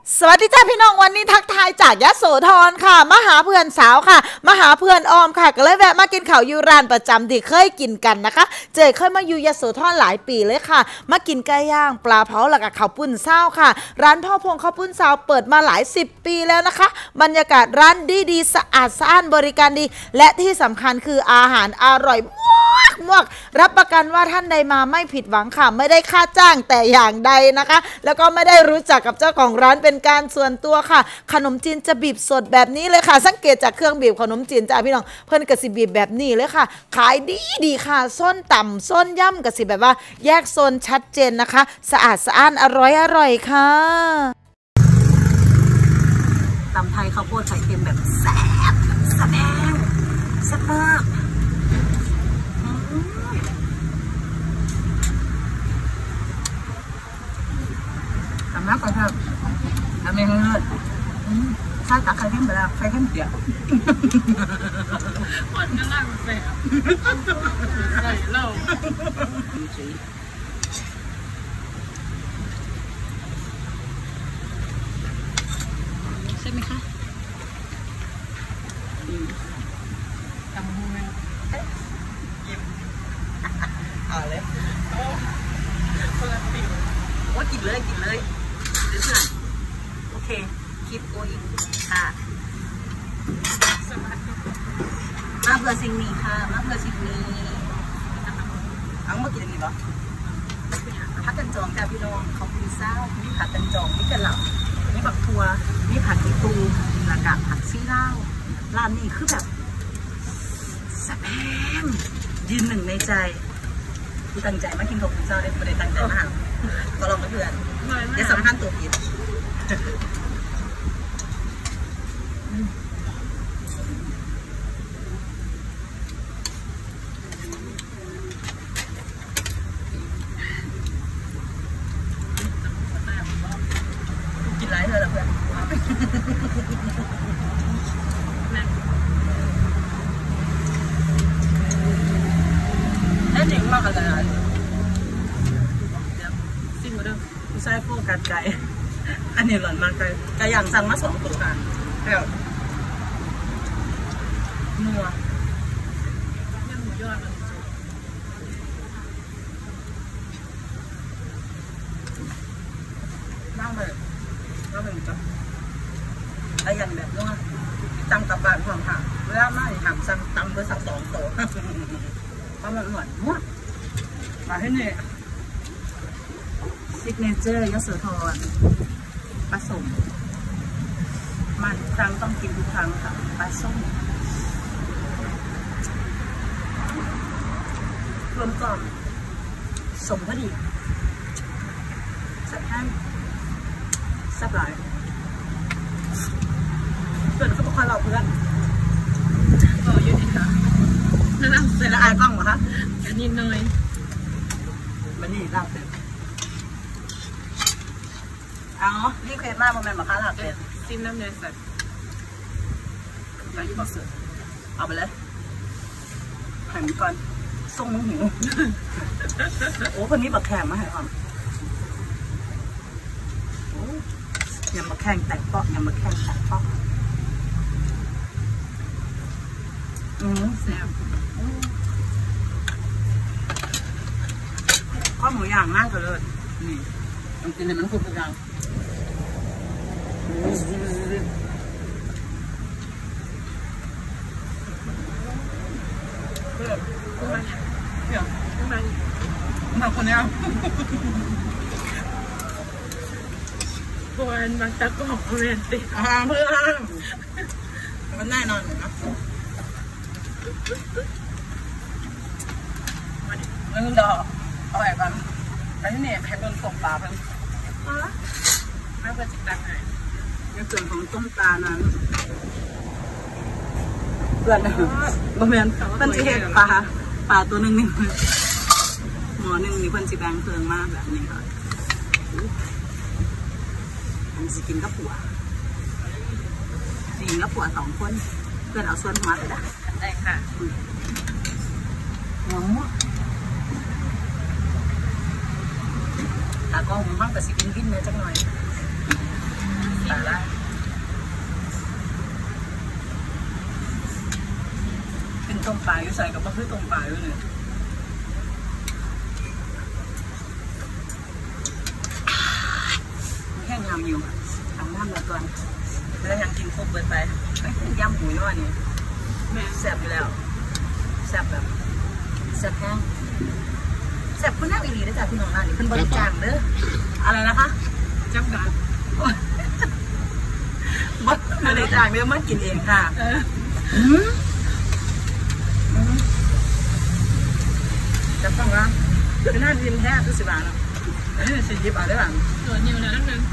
สวัสดีจ้าพี่น้องวันนี้ทักทายจากยโสธรค่ะมาหาเพื่อนสาวค่ะมาหาเพื่อนออมค่ะก็เลยแวะมากินข้าวอยู่ร้านประจำที่เคยกินกันนะคะเจเคยมาอยู่ยโสธรหลายปีเลยค่ะมากินไก่ย่างปลาเผาแล้วก็ข้าวปุ้นเศร้าค่ะร้านพ่อพงข้าวปุ้นเศร้าเปิดมาหลาย10 ปีแล้วนะคะบรรยากาศร้านดีสะอาดสะอ้านบริการดีและที่สำคัญคืออาหารอร่อยมากรับประกันว่าท่านใดมาไม่ผิดหวังค่ะไม่ได้ค่าจ้างแต่อย่างใดนะคะแล้วก็ไม่ได้รู้จักกับเจ้าของร้านเป็นการส่วนตัวค่ะขนมจีนจะบีบสดแบบนี้เลยค่ะสังเกตจากเครื่องบีบขนมจีนจ้าพี่น้องเพิ่นกระสิบีบแบบนี้เลยค่ะขายดีค่ะส้นต่ำส้นย่ำกระสิแบบว่าแยกโซนชัดเจนนะคะสะอาดสะอ้านอร่อยค่ะตำไทยข้าวโพดไข่เค็มแบบแซ่บแซ่บแซ่บมากทำมากกว่าครับทำเองเลยใช่ตักไข่เค็มไปแล้วไข่เค็มเปียกหวานก็ล่างแสบใส่เหล้าใช่ไหมคะทำมือยิ้มเอาเลยว่ากินเลยเดี๋ยวโอเคคลิปโออีกค่ะมาเพื่อสิ่งนี้ค่ะมาเพื่อสิ่งนี้เอามากินอันนี้เหรอผักกันจองจ้าพี่น้องเขาคุยเศร้ามีผักกันจองมีกระหล่ำมีบักทัวมีผักอีตูหลักกับผักซีเล่าร้านนี้คือแบบแซ่บยืนหนึ่งในใจกูตั้งใจมากินของคุณเจ้าได้ไม่ได้ตั้งใจมากก็ลองมาเพื่อนเดี๋ยวสำคัญตัวผิดกินไรเธอหรอเพื่อนเล่นเองมากกันเลยซิมมาด้วยผู้ชายโฟกัสไก่อันนี้หล่อนมากไก่ย่างสั่งมา2 ตัวค่ะแล้วนัวยังหมูยอดมันนั่งเลยก็เป็นจ้ะไก่ย่างแบบนัวตั้งกับบ้านความค่ะเวลาไม่ทำสั่งตั้งเบอร์สัก2 ตัวเพราะมันหวานมากมาให้เนี่ยซิกเนเจอร์ยโสธรปลาส้มมาทุกครั้งต้องกินทุกครั้งค่ะปลาส้มรวมกล่อมสมพอดีสับแห้งสับหลายเพื่อนเขาบอกว่าเราเพื่อนต่อยืดอีกค่ะนั่งเสร็จแล้วอายกล้องเหรอคะอันนี้น้อยมันนี่ลาบเป็ดเอารีบเคล็ดมากมันเป็นมะขามลาบเป็ดซิมน้ำเนยใส่ที่บอกเสือเอาไปเลยหั่นก่อนส่งมึงหิวโอ้คนนี้บักแข่งมาให้ความยำบักแข่งแตกปอกยำบักแข่งแตกปอกแซ่บข้าวหมูย่างมากเลยนี่ต้องกินให้มันครบทุกอย่างเพื่อนมาคนนี้บวนบางตะกอกเรียนติเพื่อนมันแน่นอนเลยนะมึงดอกเอาไว้ก่อนไปที่นี่แพ็คโดนส่งปลาเพิ่มไม่เพื่อจิตตังไงในส่วนของต้มปลานั้นเพื่อนบะเมียนเพื่อนจะเห็นปลาตัวหนึ่งนี่หมอหนึ่งนี่เพื่อนจะแบ่งเพิ่มมากแบบนี้ค่ะอันจะกินกับผัวกินกับผัว2 คนเพื่อนเอาส่วนหัวไปได้ค่ะหัวมั่วตากล้องมันกับสิบินเนื้อจังหน่อยใส่กับมะพร้าวตรงปลายด้วยเนี่ยแค่งามอยู่ทำน้ำมาก่อนแล้วยังกินครบเบิดไปย่ำหมูย่อนี่แม่แซ่บอยู่แล้วแซ่บแบบแซ่บแห้งแซ่บคุณนั่งอีหลีได้จากพี่น้องร้านนี่เป็นบริการเด้ออะไรนะคะจังการบริการเด้อมากินเองค่ะจะฟังว่าเป็นหน้าดินแท้ทุกสิบาทเนาะอันนี้40 บาทได้บ้างโดนอยู่แล้วนั่นนึง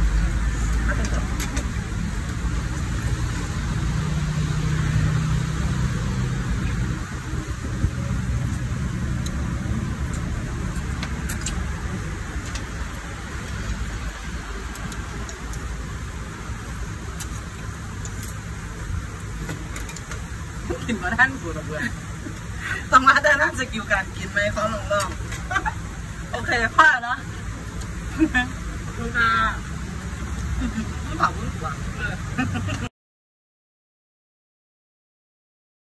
กินมาท่านกูระเบือต้องมาด้านนั้นสกิลการกินไหมเขาลองโอเคผ้าเนาะคุณตาไม่เผาบุญกว่า